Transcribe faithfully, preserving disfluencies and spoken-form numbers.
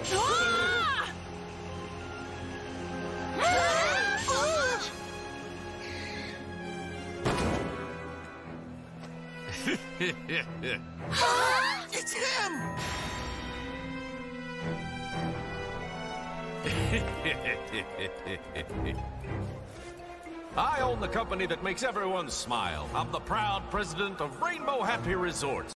Ah! Huh? It's him! I own the company that makes everyone smile. I'm the proud president of Rainbow Happy Resorts.